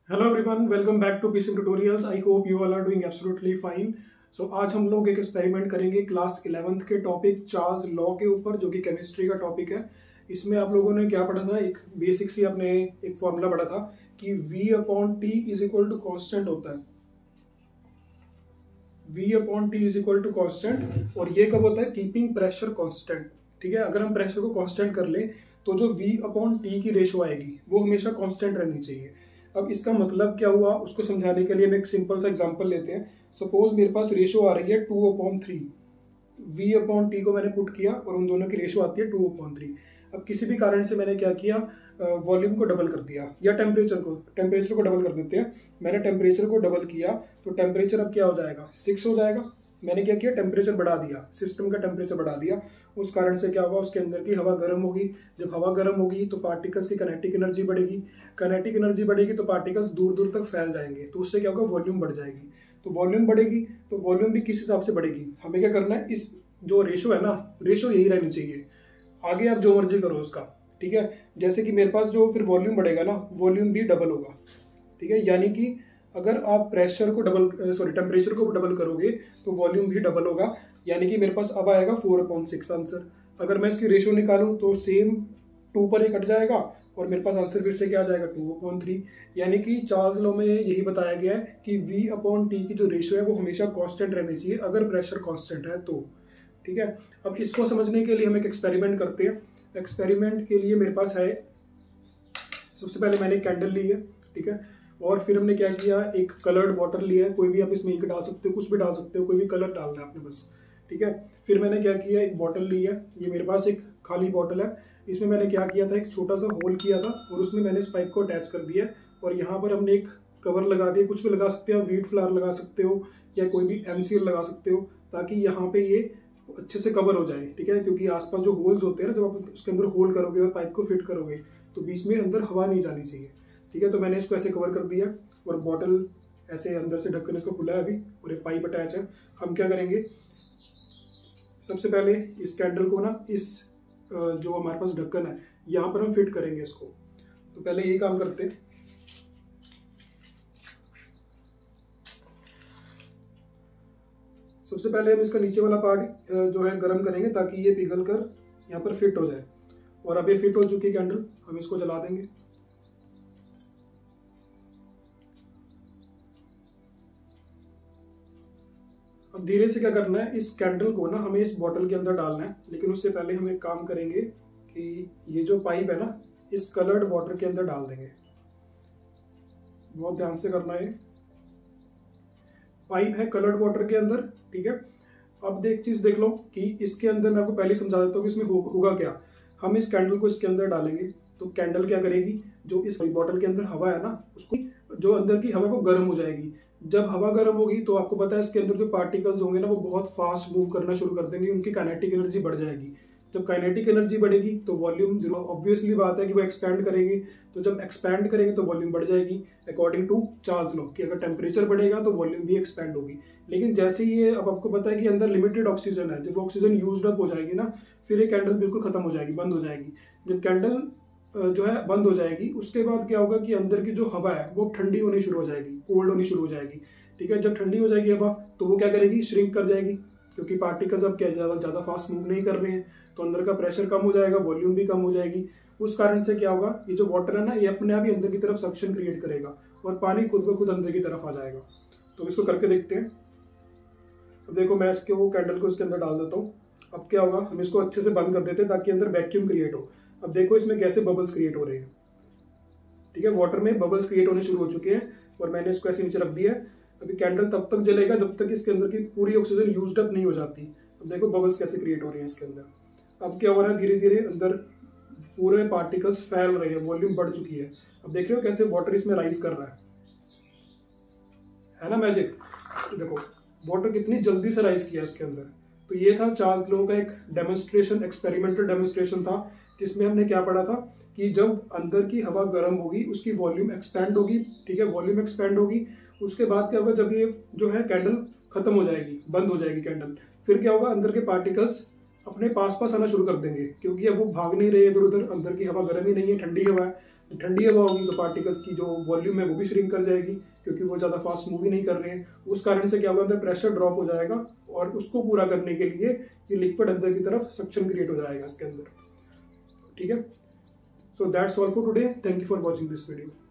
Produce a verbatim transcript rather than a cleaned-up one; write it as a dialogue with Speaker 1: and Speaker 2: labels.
Speaker 1: Hello everyone, welcome back to PC tutorials. I hope you all are doing absolutely fine. So आज हम लोग एक experiment करेंगे class eleventh के topic Charles law के ऊपर, जो कि केमिस्ट्री का टॉपिक है। इसमें आप लोगों ने क्या पढ़ा था, एक बेसिक सी आपने एक फॉर्मूला पढ़ा था कि V upon T is equal to constant होता है। V upon T is equal to constant, और ये कब होता है? Keeping pressure constant. ठीक है, अगर हम प्रेशर को कॉन्स्टेंट कर ले तो जो V अपॉन टी की रेशो आएगी वो हमेशा कॉन्स्टेंट रहनी चाहिए। अब इसका मतलब क्या हुआ, उसको समझाने के लिए हम एक सिंपल सा एग्जांपल लेते हैं। सपोज मेरे पास रेशो आ रही है two upon three, V upon T को मैंने पुट किया और उन दोनों की रेशो आती है टू अपॉन थ्री। अब किसी भी कारण से मैंने क्या किया, वॉल्यूम को डबल कर दिया, या टेम्परेचर को टेम्परेचर को डबल कर देते हैं। मैंने टेम्परेचर को डबल किया तो टेम्परेचर अब क्या हो जाएगा, सिक्स हो जाएगा। मैंने क्या किया, टेम्परेचर बढ़ा दिया, सिस्टम का टेम्परेचर बढ़ा दिया। उस कारण से क्या होगा, उसके अंदर की हवा गर्म होगी। जब हवा गर्म होगी तो पार्टिकल्स की काइनेटिक एनर्जी बढ़ेगी। काइनेटिक एनर्जी बढ़ेगी तो पार्टिकल्स दूर दूर तक फैल जाएंगे, तो उससे क्या होगा, वॉल्यूम बढ़ जाएगी। तो वॉल्यूम बढ़ेगी तो वॉल्यूम भी किस हिसाब से बढ़ेगी, हमें क्या करना है, इस जो रेशो है ना, रेशो यही रहनी चाहिए। आगे आप जो मर्जी करो उसका, ठीक है। जैसे कि मेरे पास जो फिर वॉल्यूम बढ़ेगा ना, वॉल्यूम भी डबल होगा। ठीक है, यानी कि अगर आप प्रेशर को डबल सॉरी टेम्परेचर को डबल करोगे तो वॉल्यूम भी डबल होगा। यानी कि मेरे पास अब आएगा फोर अपॉन सिक्स आंसर। अगर मैं इसकी रेशो निकालूं तो सेम टू पर ही कट जाएगा और मेरे पास आंसर फिर से क्या आ जाएगा, टू अपॉन थ्री। यानी कि चार्ल्स लॉ में यही बताया गया है कि वी अपॉन टी की जो रेशो है वो हमेशा कांस्टेंट रहनी चाहिए अगर प्रेशर कांस्टेंट है तो। ठीक है, अब इसको समझने के लिए हम एक एक्सपेरिमेंट करते हैं। एक्सपेरिमेंट के लिए मेरे पास है, सबसे पहले मैंने कैंडल ली है, ठीक है। और फिर हमने क्या किया, एक कलर्ड वाटर लिया है, कोई भी आप इसमें इंक डाल सकते हो, कुछ भी डाल सकते हो, कोई भी कलर डालना है आपने बस। ठीक है, फिर मैंने क्या किया, एक बॉटल ली है, ये मेरे पास एक खाली बॉटल है। इसमें मैंने क्या किया था, एक छोटा सा होल किया था और उसमें मैंने इस पाइप को अटैच कर दिया और यहाँ पर हमने एक कवर लगा दिया। कुछ भी लगा सकते हो, वीट फ्लावर लगा सकते हो या कोई भी एमसीएल लगा सकते हो, ताकि यहाँ पे ये अच्छे से कवर हो जाए। ठीक है, क्योंकि आसपास जो होल्स होते हैं ना, जब आप उसके अंदर होल करोगे और पाइप को फिट करोगे तो बीच में अंदर हवा नहीं जानी चाहिए। ठीक है, तो मैंने इसको ऐसे कवर कर दिया और बॉटल ऐसे अंदर से ढक्कन इसको खुला है अभी, और एक पाइप अटैच है। हम क्या करेंगे, सबसे पहले इस कैंडल को ना, इस जो हमारे पास ढक्कन है यहाँ पर हम फिट करेंगे इसको। तो पहले यही काम करते हैं। सबसे पहले हम इसका नीचे वाला पार्ट जो है गर्म करेंगे ताकि ये पिघल कर यहाँ पर फिट हो जाए। और अब ये फिट हो चुकी कैंडल, हम इसको जला देंगे। अब धीरे से क्या करना है, इस कैंडल को ना हमें इस बॉटल के अंदर डालना है। लेकिन उससे पहले हम एक काम करेंगे कि ये जो पाइप है ना, इस कलर्ड वाटर के अंदर डाल देंगे। बहुत ध्यान से करना है, पाइप है कलर्ड वाटर के अंदर। ठीक है, अब एक चीज देख लो कि इसके अंदर, मैं आपको पहले समझा देता हूँ कि इसमें हो, होगा क्या। हम इस कैंडल को इसके अंदर डालेंगे तो कैंडल क्या करेगी, जो इस बॉटल के अंदर हवा है ना, उसको जो अंदर की हवा को गर्म हो जाएगी। जब हवा गर्म होगी तो आपको पता है इसके अंदर जो पार्टिकल्स होंगे ना, वो बहुत फास्ट मूव करना शुरू कर देंगे, उनकी काइनेटिक एनर्जी बढ़ जाएगी। जब काइनेटिक एनर्जी बढ़ेगी तो वॉल्यूम जरूर, ऑब्वियसली बात है कि वो एक्सपैंड करेंगे। तो जब एक्सपैंड करेंगे तो वॉल्यूम बढ़ जाएगी, अकॉर्डिंग टू चार्ल्स लॉ कि अगर टेम्परेचर बढ़ेगा तो वॉल्यूम भी एक्सपैंड होगी। लेकिन जैसे ही ये, अब आपको पता है कि अंदर लिमिटेड ऑक्सीजन है, जब ऑक्सीजन यूज्ड अप हो जाएगी ना, फिर ये कैंडल बिल्कुल खत्म हो जाएगी, बंद हो जाएगी। जब कैंडल जो है बंद हो जाएगी, उसके बाद क्या होगा कि अंदर की जो हवा है वो ठंडी होनी शुरू हो जाएगी, कोल्ड होनी शुरू हो जाएगी। ठीक है, जब ठंडी हो जाएगी हवा तो वो क्या करेगी, श्रिंक कर जाएगी, क्योंकि पार्टिकल्स अब क्या ज़्यादा ज़्यादा फास्ट मूव नहीं कर रहे हैं, तो अंदर का प्रेशर कम हो जाएगा, वॉल्यूम भी कम हो जाएगी। उस कारण से क्या होगा, ये जो वाटर है ना, ये अपने आप ही अंदर की तरफ सक्शन क्रिएट करेगा और पानी खुद ब खुद अंदर की तरफ आ जाएगा। तो इसको करके देखते हैं। अब देखो, मैं इसके वो कैंडल को इसके अंदर डाल देता हूँ। अब क्या होगा, हम इसको अच्छे से बंद कर देते हैं ताकि अंदर वैक्यूम क्रिएट हो। अब देखो इसमें कैसे बबल्स क्रिएट हो रहे हैं। ठीक है, वाटर में बबल्स क्रिएट होने शुरू हो चुके हैं और मैंने इसको ऐसे नीचे रख दिया है। अभी कैंडल तब तक जलेगा जब तक इसके अंदर की पूरी ऑक्सीजन यूज्ड अप नहीं हो जाती। अब देखो बबल्स कैसे क्रिएट हो रहे हैं इसके अंदर। अब क्या हो रहा है, धीरे धीरे अंदर पूरे पार्टिकल्स फैल रहे हैं, वॉल्यूम बढ़ चुकी है। अब देख रहे हो कैसे वाटर इसमें राइज कर रहा है है ना, मैजिक। देखो वाटर कितनी जल्दी से राइज किया इसके अंदर। तो ये था चार्ल्स लॉ का एक डेमोन्स्ट्रेशन, एक्सपेरिमेंटल डेमोन्स्ट्रेशन था, जिसमें हमने क्या पढ़ा था कि जब अंदर की हवा गर्म होगी उसकी वॉल्यूम एक्सपैंड होगी। ठीक है, वॉल्यूम एक्सपैंड होगी। उसके बाद क्या होगा, जब ये जो है कैंडल खत्म हो जाएगी, बंद हो जाएगी कैंडल, फिर क्या होगा, अंदर के पार्टिकल्स अपने पास पास आना शुरू कर देंगे, क्योंकि अब वो भाग नहीं रहे इधर उधर, अंदर की हवा गर्म ही नहीं है, ठंडी हवा है। ठंडी हवा होगी तो पार्टिकल्स की जो वॉल्यूम है वो भी श्रिंक कर जाएगी, क्योंकि वो ज़्यादा फास्ट मूव ही नहीं कर रहे हैं। उस कारण से क्या होगा, अंदर प्रेशर ड्रॉप हो जाएगा और उसको पूरा करने के लिए ये लिक्विड अंदर की तरफ सक्शन क्रिएट हो जाएगा इसके अंदर। ठीक है, so that's all for today, thank you for watching this video.